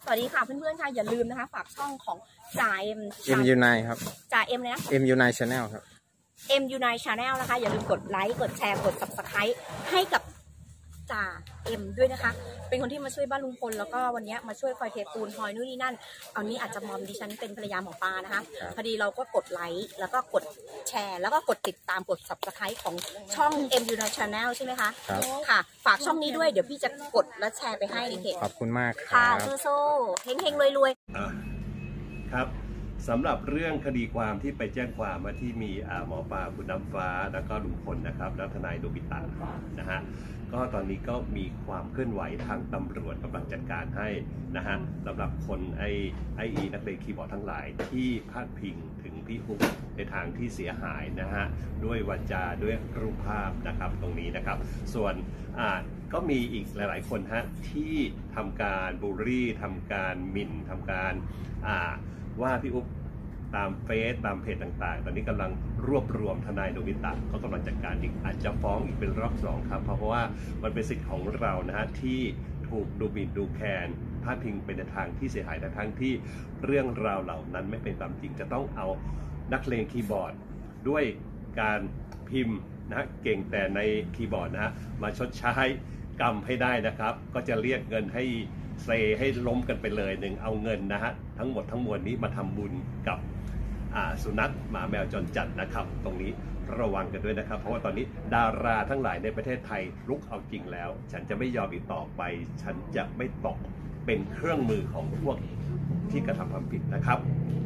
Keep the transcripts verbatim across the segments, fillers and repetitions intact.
สวัสดีค่ะเพื่อนๆค่ะอย่าลืมนะคะฝากช่องของจ่าเอ็มเอ็ม ยู ไนน์ ครับจ่าเอ็มเลยนะเอ็ม ยู ไนน์ Channel ครับเอ็ม ยู ไนน์ Channel นะคะอย่าลืมกดไลค์กดแชร์กด ซับสไครบ์ ให้กับจ่าเอ็มด้วยนะคะเป็นคนที่มาช่วยบ้านลุงพลแล้วก็วันนี้มาช่วยคอยเทปูนคอยนู่นนี่นั่นเอานี้อาจจะมอมดิฉันเป็นภรรยาหมอปลานะคะพอดีเราก็กดไลค์แล้วก็กดแชร์แล้วก็กดติดตามกด ซับสไครบ์ ของช่อง เอ็ม ยู ไนน์ Channel ใช่ไหมคะค่ะฝากช่องนี้ด้วยเดี๋ยวพี่จะกดและแชร์ไปให้ในเพจขอบคุณมากค่ะสู้ๆเฮงๆรวยๆครับสำหรับเรื่องคดีความที่ไปแจ้งความมาที่มีหมอปลาคุณน้ำฟ้าแล้วก็ลุงพลนะครับแล้วทนายโดบิตะนะฮะก็ตอนนี้ก็มีความเคลื่อนไหวทางตำรวจกำลังจัดการให้นะฮะสำหรับคนไอไออีนักเลงคีย์บอร์ดทั้งหลายที่พาดพิงถึงพี่อุ๊บในทางที่เสียหายนะฮะด้วยวาจาด้วยรูปภาพนะครับตรงนี้นะครับส่วนอ่าก็มีอีกหลายๆคนฮะที่ทำการบูลลี่ทำการหมิ่นทำการอ่าว่าพี่อุ๊บตามเฟซตามเพจต่างๆตอนนี้กำลังรวบรวมทนายโดบิตะเขากำลังจัดการอีกอาจจะฟ้องอีกเป็นรอบสองครับเพราะว่ามันเป็นสิทธิ์ของเรานะฮะที่ถูกดูหมิ่นดูแคลนพาดพิงเป็นในทางที่เสียหายแต่ทั้งที่เรื่องราวเหล่านั้นไม่เป็นความจริงจะต้องเอานักเลงคีย์บอร์ดด้วยการพิมพ์นะฮะเก่งแต่ในคีย์บอร์ดนะฮะมาชดใช้กรรมให้ได้นะครับก็จะเรียกเงินให้เซให้ล้มกันไปเลยหนึ่งเอาเงินนะฮะทั้งหมดทั้งมวลนี้มาทำบุญกับสุนัขหมาแมวจรจัดนะครับตรงนี้ระวังกันด้วยนะครับเพราะว่าตอนนี้ดาราทั้งหลายในประเทศไทยลุกเอาจริงแล้วฉันจะไม่ยอมอีกต่อไปฉันจะไม่ตกเป็นเครื่องมือของพวกที่กระทำความผิดนะครับ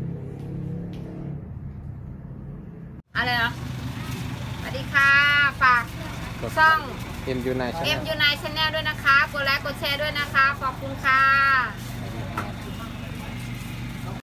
อะไรนะสวัสดีค่ะฝากช่องเอ็ม ยู ไนน์ Channel เอ็ม ยู ไนน์ Channel ด้วยนะคะกดไลค์กดแชร์ด้วยนะคะขอบคุณค่ะ